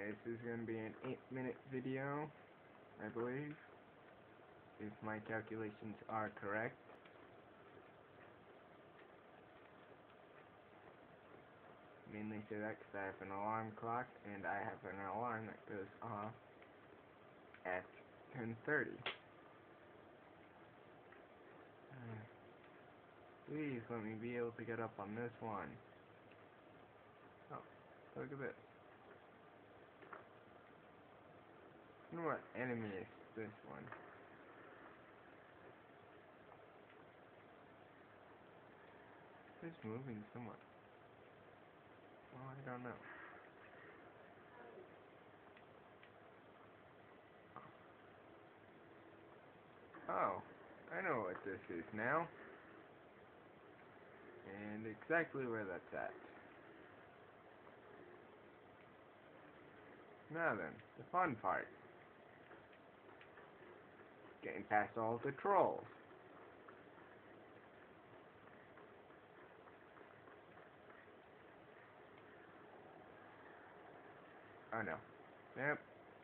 This is going to be an 8-minute video, I believe, if my calculations are correct. Mainly say that because I have an alarm clock, and I have an alarm that goes off at 10:30. Please let me be able to get up on this one. Oh, look at this. I wonder what enemy is this one. It's moving somewhat. Well, I don't know. Oh, I know what this is now. And exactly where that's at. Now then, the fun part. Getting past all the trolls. Oh no. Yep.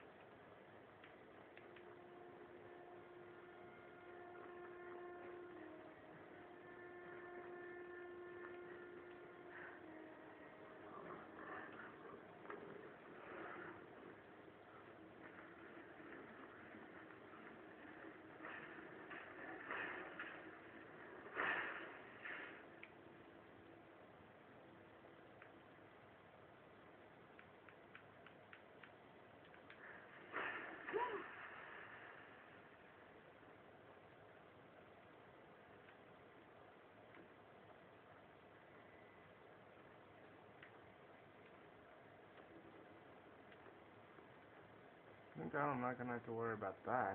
Thank God I'm not gonna have to worry about that.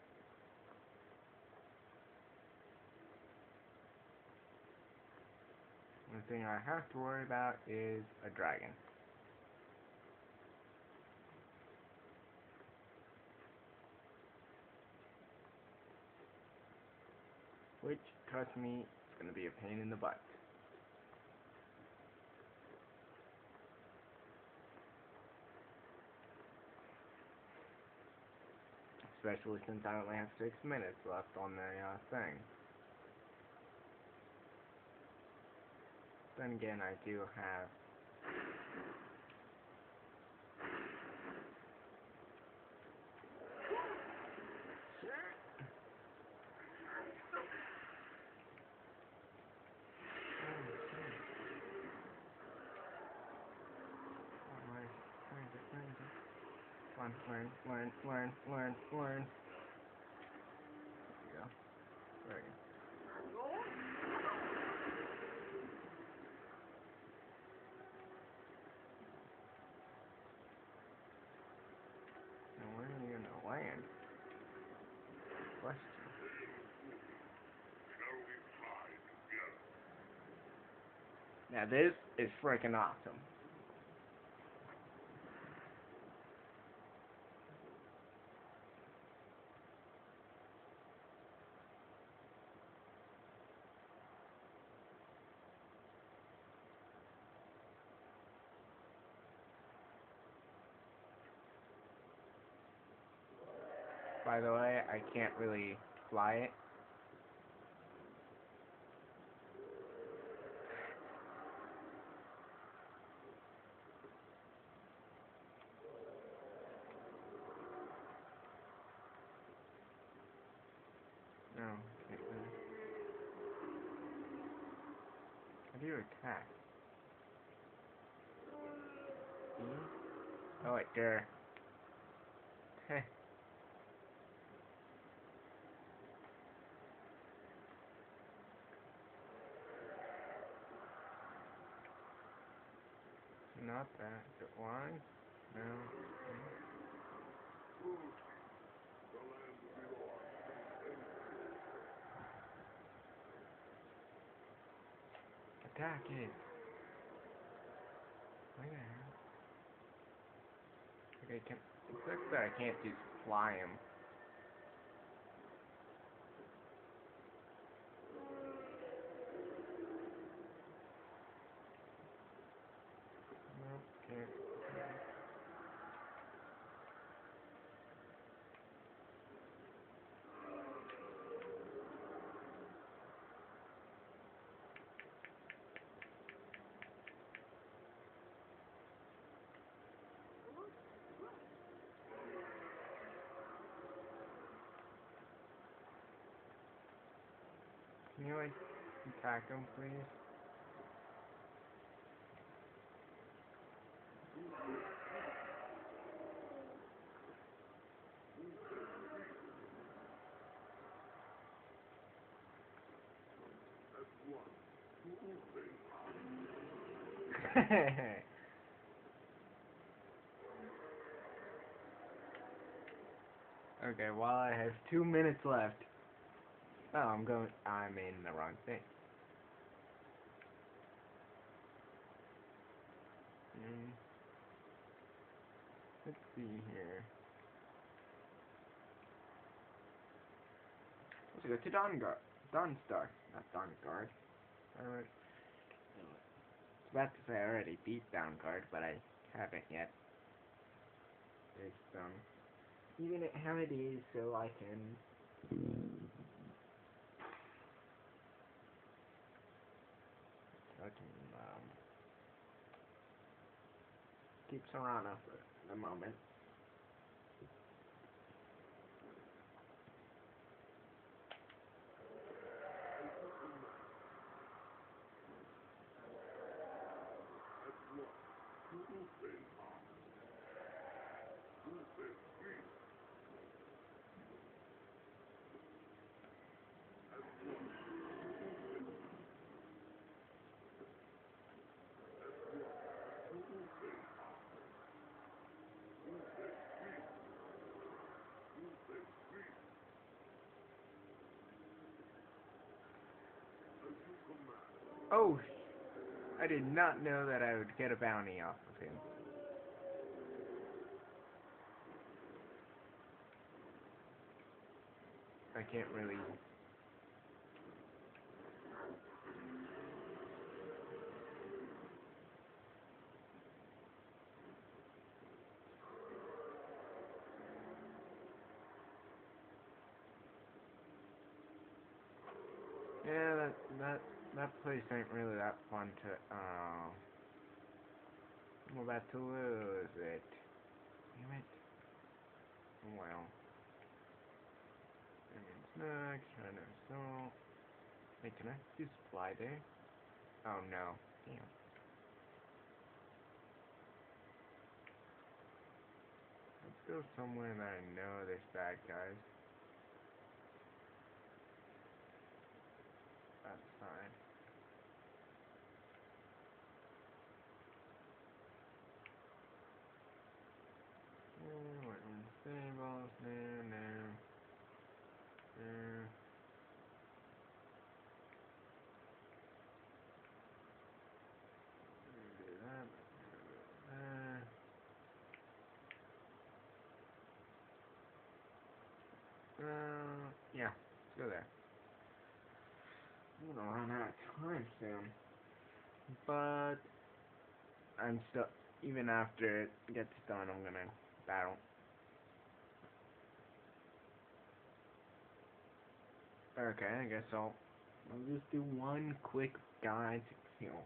One thing I have to worry about is a dragon. Which, trust me, is gonna be a pain in the butt. Especially since I only have 6 minutes left on the thing. Then again, I do have learn. There we go. Dragon. Now where are you gonna land? Question. Now this is freaking awesome. By the way, I can't really fly it. No, can't really. How do you attack? Oh wait, there. Heh. Not that. Is it Y? No. Attack it. Where the hell? Okay, it sucks that I can't just fly him. Nope, can't. Can you, like, attack him, please? Okay, while I have 2 minutes left. Oh, I'm in the wrong thing. Let's see here. Let's go to Dawnstar. Not Dawnguard. I was about to say I already beat Dawnguard, but I haven't yet. It's, even it how it is so I can keep Serana for the moment. Oh, I did not know that I would get a bounty off of him. I can't really... Yeah, that place ain't really that fun to, I'm about to lose it. Damn it. Well. I mean, snacks, trying to assault. Wait, can I just fly there? Oh no. Damn. Let's go somewhere that I know there's bad guys. That's fine. We're in stables. No. Do that. Yeah. Let's go there. I'm gonna run out of time soon. But I'm still, even after it gets done, I'm gonna battle. Okay, I guess I'll just do one quick guy to kill.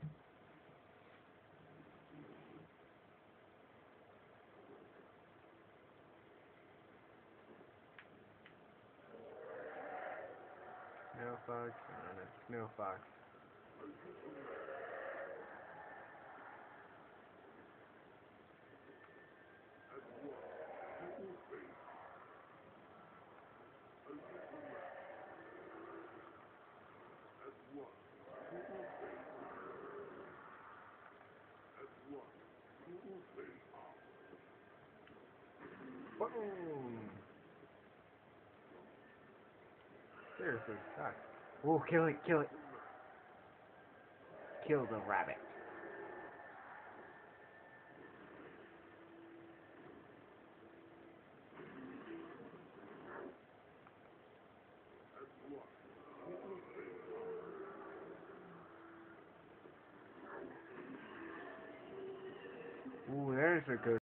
Snow fox, and a snow fox. Boom! Seriously, sucks. Oh, kill it, kill it. Kill the rabbit. Ooh, there's a good